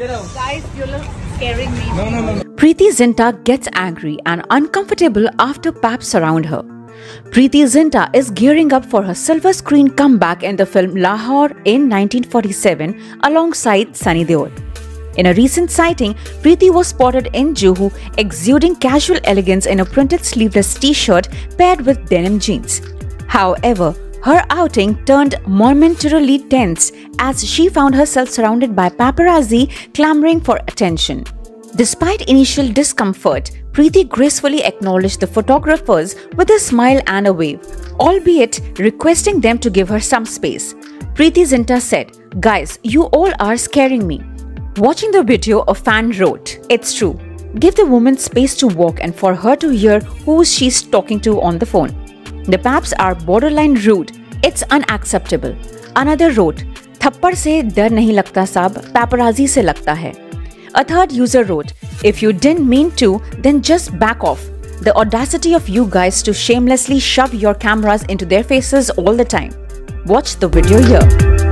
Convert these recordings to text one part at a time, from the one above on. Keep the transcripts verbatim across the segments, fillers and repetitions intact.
Guys, you're scaring me. No, no, no. Preity Zinta gets angry and uncomfortable after paps surround her. Preity Zinta is gearing up for her silver screen comeback in the film Lahore in nineteen forty-seven alongside Sunny Deol. In a recent sighting, Preity was spotted in Juhu exuding casual elegance in a printed sleeveless t-shirt paired with denim jeans. However, her outing turned momentarily tense as she found herself surrounded by paparazzi clamoring for attention. Despite initial discomfort, Preity gracefully acknowledged the photographers with a smile and a wave, albeit requesting them to give her some space. Preity Zinta said, "Guys, you all are scaring me." Watching the video, a fan wrote, "It's true. Give the woman space to walk and for her to hear who she's talking to on the phone. The paps are borderline rude. It's unacceptable." Another wrote, "Thappad se dar nahi lagta saab, paparazzi se lagta hai." A third user wrote, "If you didn't mean to, then just back off. The audacity of you guys to shamelessly shove your cameras into their faces all the time." Watch the video here.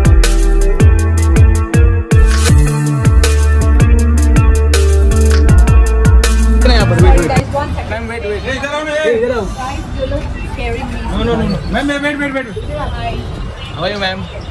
Sorry guys, one second. Ma'am, wait, wait. Guys, you're scaring me. No, no, no, no. Ma'am, wait, wait, wait, wait. Hi. How are you, ma'am?